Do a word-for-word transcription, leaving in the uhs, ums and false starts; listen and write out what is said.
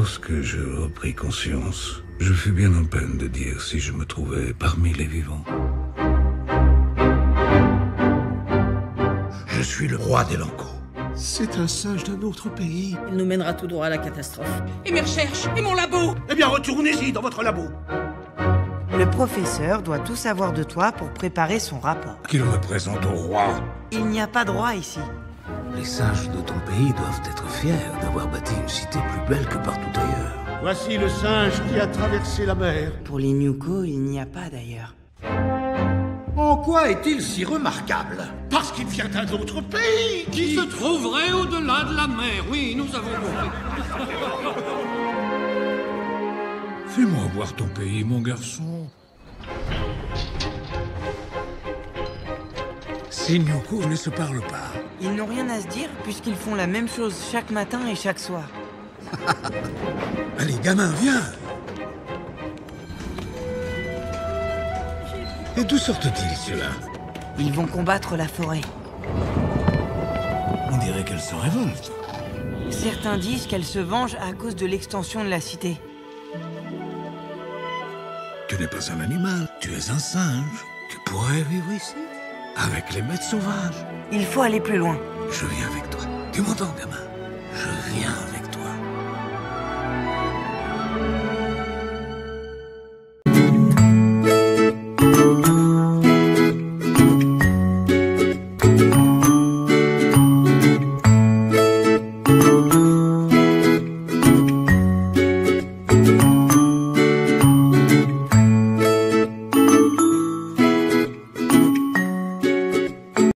Lorsque je repris conscience, je fus bien en peine de dire si je me trouvais parmi les vivants. Je suis le roi des Lancos. C'est un singe d'un autre pays. Il nous mènera tout droit à la catastrophe. Et mes recherches? Et mon labo? Eh bien, retournez-y dans votre labo. Le professeur doit tout savoir de toi pour préparer son rapport. Qu'il me présente au roi. Il n'y a pas de roi ici. Les singes de ton pays doivent être fiers d'avoir bâti une cité plus belle que partout ailleurs. Voici le singe qui a traversé la mer. Pour les Nyuko, il n'y a pas d'ailleurs. En quoi est-il si remarquable? Parce qu'il vient d'un autre pays Qui se trouverait au-delà de la mer? Oui, nous avons compris. Fais-moi voir ton pays, mon garçon. Ces Nyuko ne se parlent pas. Ils n'ont rien à se dire puisqu'ils font la même chose chaque matin et chaque soir. Allez, gamin, viens. Et d'où sortent-ils, ceux-là? Ils vont combattre la forêt. On dirait qu'elle se révolte. Certains disent qu'elle se venge à cause de l'extension de la cité. Tu n'es pas un animal, tu es un singe. Tu pourrais vivre ici, avec les bêtes sauvages. Il faut aller plus loin. Je viens avec toi. Tu m'entends, gamin? Je viens avec toi.